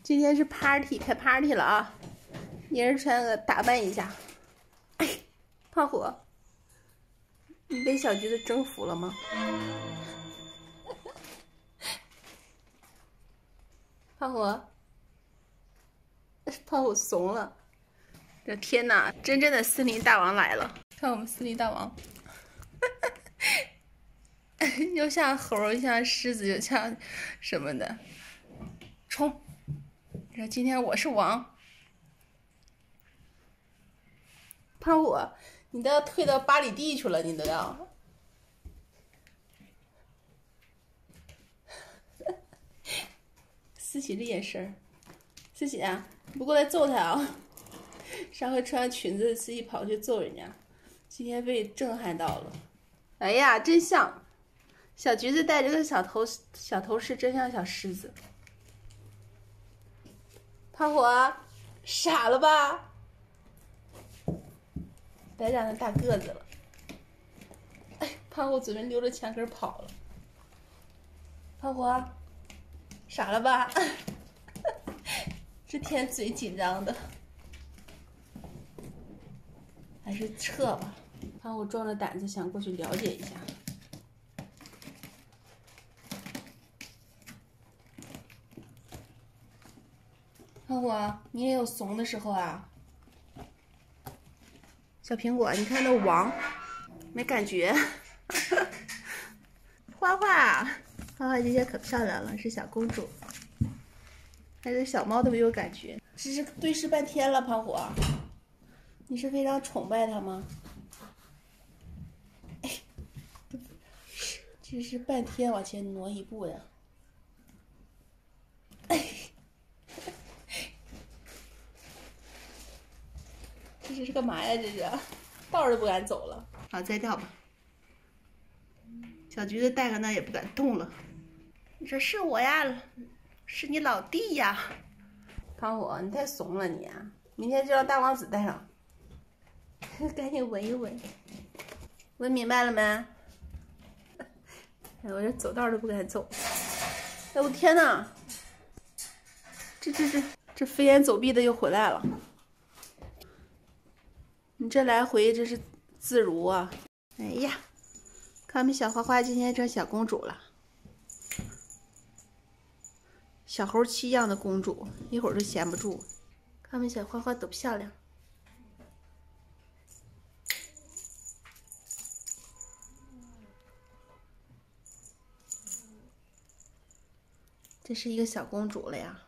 今天是 party， 开 party 了啊！一人穿个打扮一下。哎，胖虎，你被小橘子征服了吗？胖虎，胖虎怂了。这天哪，真正的森林大王来了！看我们森林大王，又像猴，又像狮子，又像什么的，冲！说今天我是王。胖虎，你都要退到8里地去了，你都要。思琪这眼神儿，思琪啊，你不过来揍他啊！上回穿裙子，思琪跑去揍人家，今天被震撼到了。哎呀，真像！小橘子戴着个小头饰，真像小狮子。胖虎，傻了吧？别长那大个子了。哎，胖虎准备溜着墙根跑了。胖虎，傻了吧？这天嘴紧张的，还是撤吧。胖虎壮着胆子想过去了解一下。胖虎，你也有怂的时候啊。小苹果，你看那王，没感觉。花花，花花今天可漂亮了，是小公主。还是小猫都没有感觉，只是对视半天了。胖虎，你是非常崇拜它吗？哎，只是半天往前挪一步呀。哎，这是干嘛呀？这是道都不敢走了。好，摘掉吧。小橘子戴个那也不敢动了。你说是我呀？是你老弟呀。胖虎，你太怂了你啊！明天就让大王子戴上。赶紧闻一闻，闻明白了没？哎，我这走道都不敢走。哎，我天哪！这飞檐走壁的又回来了。你这来回这是自如啊！哎呀，看我们小花花今天成小公主了，小猴七样的公主，一会儿都闲不住。看我们小花花多漂亮！这是一个小公主了呀。